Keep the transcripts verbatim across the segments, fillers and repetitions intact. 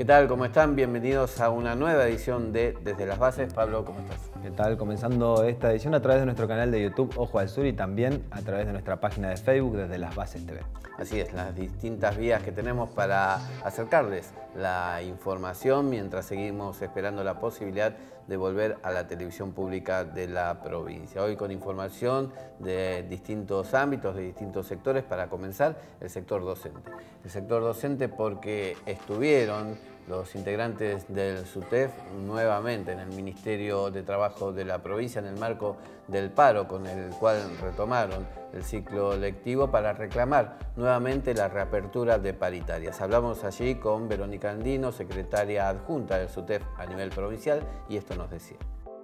¿Qué tal? ¿Cómo están? Bienvenidos a una nueva edición de Desde las Bases. Pablo, ¿cómo estás? ¿Qué tal? Comenzando esta edición a través de nuestro canal de YouTube Ojo al Sur y también a través de nuestra página de Facebook Desde las Bases T V. Así es, las distintas vías que tenemos para acercarles la información mientras seguimos esperando la posibilidad de volver a la televisión pública de la provincia. Hoy con información de distintos ámbitos, de distintos sectores. Para comenzar, el sector docente. El sector docente porque estuvieron los integrantes del SUTEF nuevamente en el Ministerio de Trabajo de la provincia en el marco del paro con el cual retomaron el ciclo lectivo para reclamar nuevamente la reapertura de paritarias. Hablamos allí con Verónica Andino, secretaria adjunta del SUTEF a nivel provincial, y esto nos decía.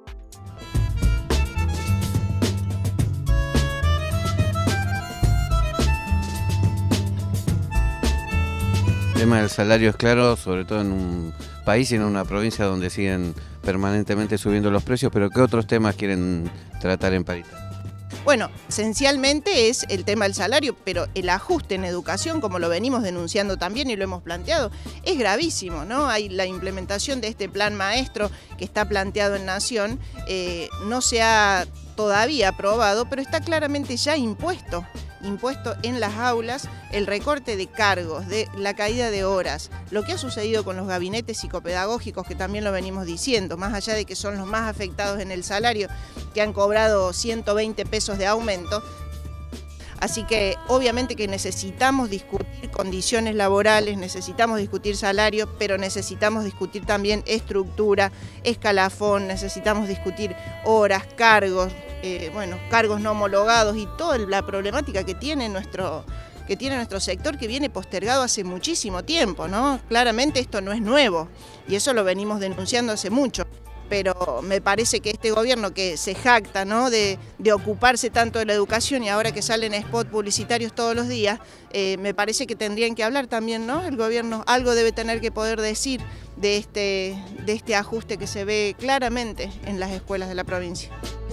El tema del salario es claro, sobre todo en un país y en una provincia donde siguen permanentemente subiendo los precios, pero ¿qué otros temas quieren tratar en paritaria? Bueno, esencialmente es el tema del salario, pero el ajuste en educación, como lo venimos denunciando también y lo hemos planteado, es gravísimo, ¿no? Hay la implementación de este plan maestro que está planteado en Nación, eh, no se ha todavía aprobado, pero está claramente ya impuesto. impuesto en las aulas, el recorte de cargos, de la caída de horas, lo que ha sucedido con los gabinetes psicopedagógicos, que también lo venimos diciendo, más allá de que son los más afectados en el salario, que han cobrado ciento veinte pesos de aumento. Así que obviamente que necesitamos discutir condiciones laborales, necesitamos discutir salario, pero necesitamos discutir también estructura, escalafón, necesitamos discutir horas, cargos, eh, bueno, cargos no homologados y toda la problemática que tiene nuestro, que tiene nuestro sector, que viene postergado hace muchísimo tiempo, ¿no? Claramente esto no es nuevo y eso lo venimos denunciando hace mucho. Pero me parece que este gobierno que se jacta, ¿no?, de, de ocuparse tanto de la educación y ahora que salen spots publicitarios todos los días, eh, me parece que tendrían que hablar también, ¿no? El gobierno algo debe tener que poder decir de este, de este ajuste que se ve claramente en las escuelas de la provincia.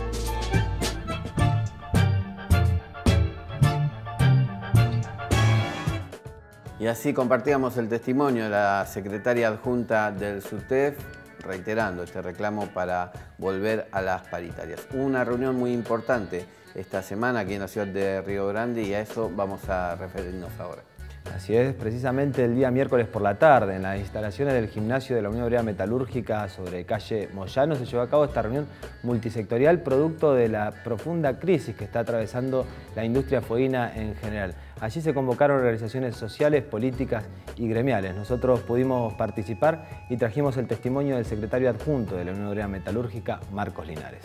Y así compartíamos el testimonio de la secretaria adjunta del SUTEF, reiterando este reclamo para volver a las paritarias. Una reunión muy importante esta semana aquí en la ciudad de Río Grande y a eso vamos a referirnos ahora. Así es, precisamente el día miércoles por la tarde, en las instalaciones del gimnasio de la Unión Obrera Metalúrgica sobre calle Moyano, se llevó a cabo esta reunión multisectorial producto de la profunda crisis que está atravesando la industria fueguina en general. Allí se convocaron organizaciones sociales, políticas y gremiales. Nosotros pudimos participar y trajimos el testimonio del secretario adjunto de la Unión Obrera Metalúrgica, Marcos Linares.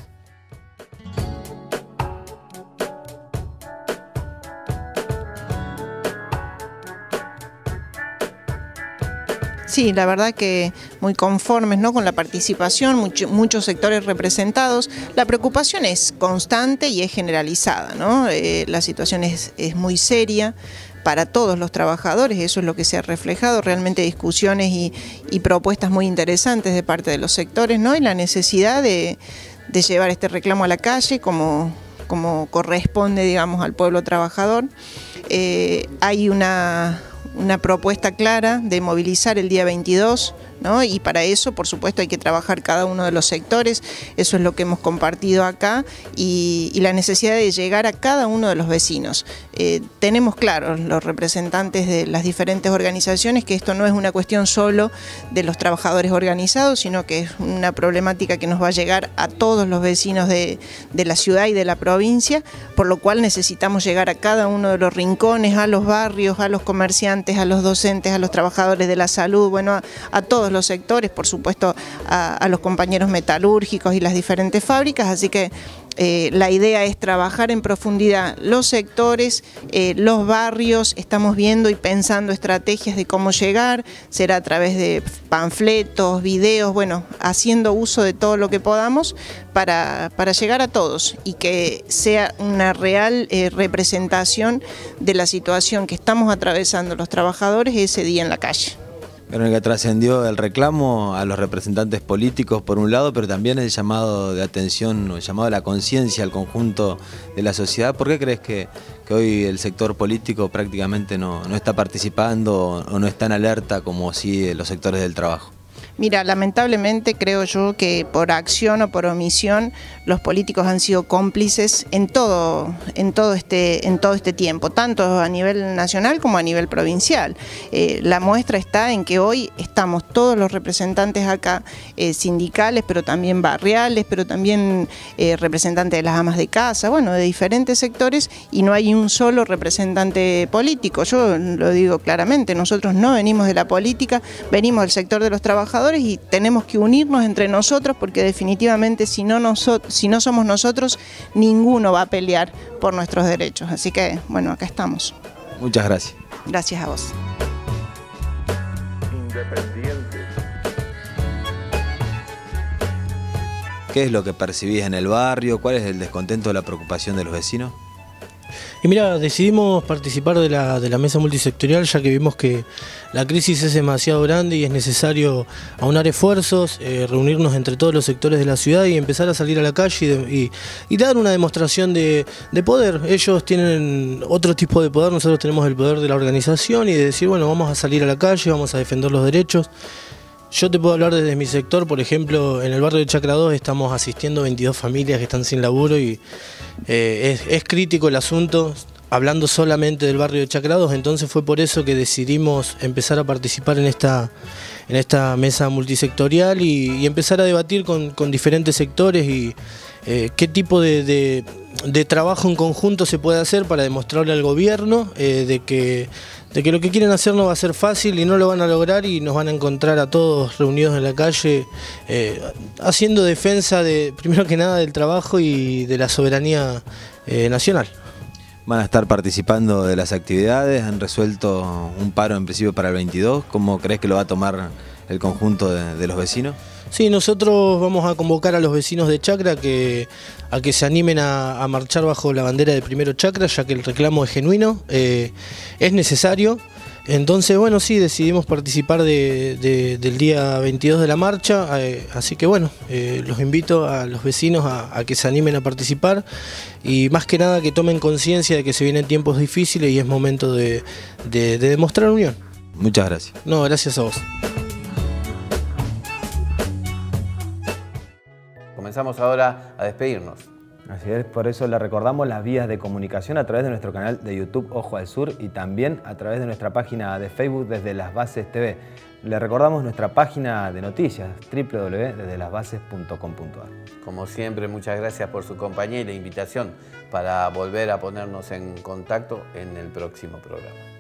Sí, la verdad que muy conformes, ¿no?, con la participación, mucho, muchos sectores representados. La preocupación es constante y es generalizada, ¿no? Eh, la situación es, es muy seria para todos los trabajadores, eso es lo que se ha reflejado, realmente discusiones y, y propuestas muy interesantes de parte de los sectores, ¿no? Y la necesidad de, de llevar este reclamo a la calle como, como corresponde, digamos, al pueblo trabajador. Eh, hay una... una propuesta clara de movilizar el día veintidós, ¿no? Y para eso, por supuesto, hay que trabajar cada uno de los sectores, eso es lo que hemos compartido acá, y, y la necesidad de llegar a cada uno de los vecinos. Eh, tenemos claros los representantes de las diferentes organizaciones que esto no es una cuestión solo de los trabajadores organizados, sino que es una problemática que nos va a llegar a todos los vecinos de, de la ciudad y de la provincia, por lo cual necesitamos llegar a cada uno de los rincones, a los barrios, a los comerciantes, a los docentes, a los trabajadores de la salud, bueno, a, a todos los sectores, por supuesto a, a los compañeros metalúrgicos y las diferentes fábricas, así que eh, la idea es trabajar en profundidad los sectores, eh, los barrios, estamos viendo y pensando estrategias de cómo llegar, será a través de panfletos, videos, bueno, haciendo uso de todo lo que podamos para, para llegar a todos y que sea una real eh, representación de la situación que estamos atravesando los trabajadores ese día en la calle. Verónica, trascendió el reclamo a los representantes políticos por un lado, pero también el llamado de atención, el llamado a la conciencia al conjunto de la sociedad. ¿Por qué crees que, que hoy el sector político prácticamente no, no está participando o no está en alerta como sí los sectores del trabajo? Mira, lamentablemente creo yo que por acción o por omisión los políticos han sido cómplices en todo, en todo, este, en todo este tiempo, tanto a nivel nacional como a nivel provincial. Eh, la muestra está en que hoy estamos todos los representantes acá, eh, sindicales, pero también barriales, pero también eh, representantes de las amas de casa, bueno, de diferentes sectores, y no hay un solo representante político. Yo lo digo claramente, nosotros no venimos de la política, venimos del sector de los trabajadores, y tenemos que unirnos entre nosotros porque definitivamente si no, nosotros, si no somos nosotros, ninguno va a pelear por nuestros derechos. Así que, bueno, acá estamos. Muchas gracias. Gracias a vos. Independiente. ¿Qué es lo que percibís en el barrio? ¿Cuál es el descontento o la preocupación de los vecinos? Y mira, decidimos participar de la, de la mesa multisectorial ya que vimos que la crisis es demasiado grande y es necesario aunar esfuerzos, eh, reunirnos entre todos los sectores de la ciudad y empezar a salir a la calle y, de, y, y dar una demostración de, de poder. Ellos tienen otro tipo de poder, nosotros tenemos el poder de la organización y de decir, bueno, vamos a salir a la calle, vamos a defender los derechos. Yo te puedo hablar desde mi sector, por ejemplo, en el barrio de Chacra dos estamos asistiendo a veintidós familias que están sin laburo y eh, es, es crítico el asunto, hablando solamente del barrio de Chacra dos, entonces fue por eso que decidimos empezar a participar en esta, en esta mesa multisectorial y, y empezar a debatir con, con diferentes sectores y eh, qué tipo de, de, de trabajo en conjunto se puede hacer para demostrarle al gobierno eh, de que de que lo que quieren hacer no va a ser fácil y no lo van a lograr y nos van a encontrar a todos reunidos en la calle eh, haciendo defensa de, primero que nada, del trabajo y de la soberanía eh, nacional. Van a estar participando de las actividades, han resuelto un paro en principio para el veintidós. ¿Cómo crees que lo va a tomar el conjunto de, de los vecinos? Sí, nosotros vamos a convocar a los vecinos de Chacra que, a que se animen a, a marchar bajo la bandera de Primero Chacra, ya que el reclamo es genuino, eh, es necesario. Entonces, bueno, sí, decidimos participar de, de, del día veintidós de la marcha, eh, así que bueno, eh, los invito a los vecinos a, a que se animen a participar y más que nada que tomen conciencia de que se vienen tiempos difíciles y es momento de, de, de demostrar unión. Muchas gracias. No, gracias a vos. Comenzamos ahora a despedirnos. Así es, por eso le recordamos las vías de comunicación a través de nuestro canal de YouTube Ojo al Sur y también a través de nuestra página de Facebook Desde Las Bases T V. Le recordamos nuestra página de noticias doble u doble u doble u punto desde las bases punto com punto a r. Como siempre, muchas gracias por su compañía y la invitación para volver a ponernos en contacto en el próximo programa.